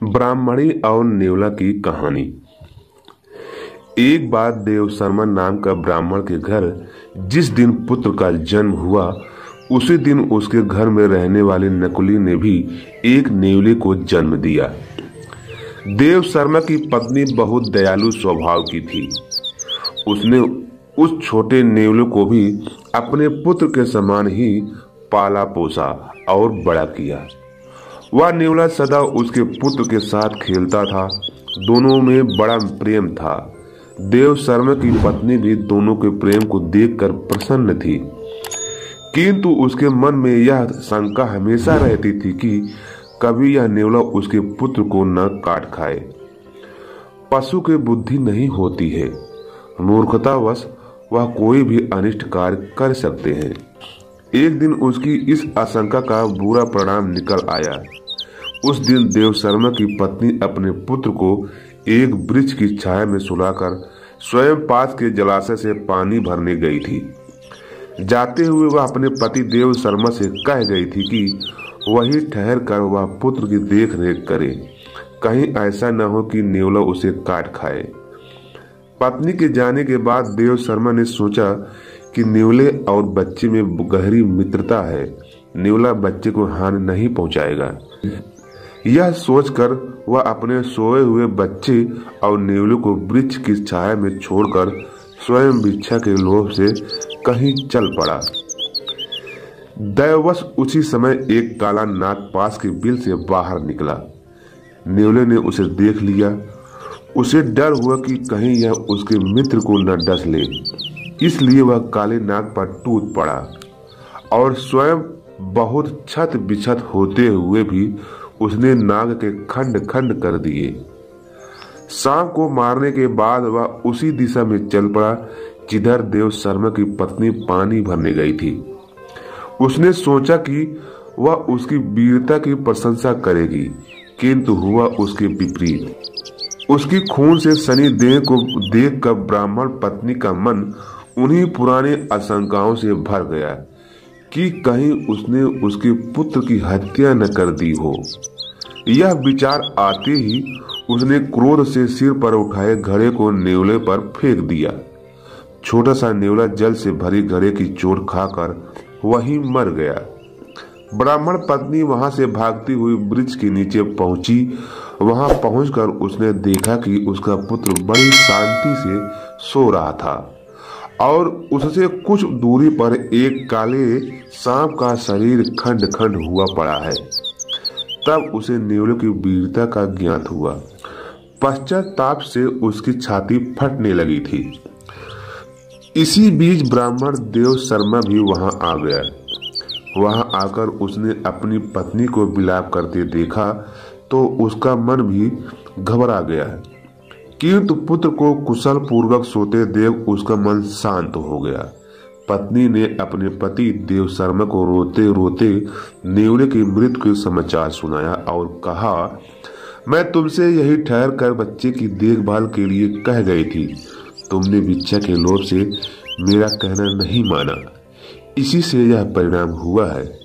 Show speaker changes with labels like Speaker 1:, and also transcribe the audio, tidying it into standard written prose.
Speaker 1: ब्राह्मणी और नेवला की कहानी। एक बार देवशर्मा नाम का ब्राह्मण के घर जिस दिन पुत्र का जन्म हुआ, उसी दिन उसके घर में रहने वाले नकुली ने भी एक नेवले को जन्म दिया। देवशर्मा की पत्नी बहुत दयालु स्वभाव की थी। उसने उस छोटे नेवले को भी अपने पुत्र के समान ही पाला पोसा और बड़ा किया। वह नेवला सदा उसके पुत्र के साथ खेलता था। दोनों में बड़ा प्रेम था। देवशर्मा की पत्नी भी दोनों के प्रेम को देखकर प्रसन्न थी, किंतु उसके मन में यह शंका हमेशा रहती थी कि कभी यह नेवला उसके पुत्र को न काट खाए। पशु की बुद्धि नहीं होती है, मूर्खतावश वह कोई भी अनिष्ट कार्य कर सकते हैं। एक दिन उसकी इस आशंका का बुरा परिणाम निकल आया। उस दिन देवशर्मा की पत्नी अपने पुत्र को एक वृक्ष की छाया में सुलाकर स्वयं पास के जलाशय से पानी भरने गई थी। जाते हुए वह अपने पति देवशर्मा से कह गई थी कि वही ठहर कर वह पुत्र की देख रेख करे, कहीं ऐसा न हो कि नेवला उसे काट खाए। पत्नी के जाने के बाद देवशर्मा ने सोचा कि नेवले और बच्चे में गहरी मित्रता है, नेवला बच्चे को हानि नहीं पहुंचाएगा। यह सोचकर वह अपने सोए हुए बच्चे और नेवले को वृक्ष की छाया में छोड़कर स्वयं भिक्षा के लोभ से कहीं चल पड़ा। दैववश उसी समय एक काला नाग पास के बिल से बाहर निकला। नेवले ने उसे देख लिया। उसे डर हुआ कि कहीं यह उसके मित्र को न डस ले, इसलिए वह काले नाग पर टूट पड़ा और स्वयं बहुत छत बिछत होते हुए भी उसने नाग के खंड खंड कर दिए। सांप को मारने के बाद वह उसी दिशा में चल पड़ा जिधर देवशर्मा की पत्नी पानी भरने गई थी। उसने सोचा कि वह उसकी वीरता की प्रशंसा करेगी, किंतु हुआ उसके विपरीत। उसकी खून से सनी देह को देखकर ब्राह्मण पत्नी का मन उन्हीं पुरानी आशंकाओं से भर गया कि कहीं उसने उसके पुत्र की हत्या न कर दी हो। यह विचार आते ही उसने क्रोध से सिर पर उठाए घड़े को नेवले पर फेंक दिया। छोटा सा नेवला जल से भरी घड़े की चोट खाकर वहीं मर गया। ब्राह्मण पत्नी वहां से भागती हुई वृक्ष के नीचे पहुंची। वहां पहुंचकर उसने देखा कि उसका पुत्र बड़ी शांति से सो रहा था और उससे कुछ दूरी पर एक काले सांप का शरीर खंड खंड हुआ पड़ा है। तब उसे नेवले की वीरता का ज्ञात हुआ। पश्चाताप से उसकी छाती फटने लगी थी। इसी बीच ब्राह्मण देवशर्मा भी वहां आ गया। वहां आकर उसने अपनी पत्नी को विलाप करते देखा तो उसका मन भी घबरा गया, किंतु पुत्र को कुशल पूर्वक सोते देख उसका मन शांत हो गया। पत्नी ने अपने पति देवशर्मा को रोते रोते नेवले की मृत्यु के समाचार सुनाया और कहा, मैं तुमसे यही ठहर कर बच्चे की देखभाल के लिए कह गई थी। तुमने भिक्षा के लोभ से मेरा कहना नहीं माना, इसी से यह परिणाम हुआ है।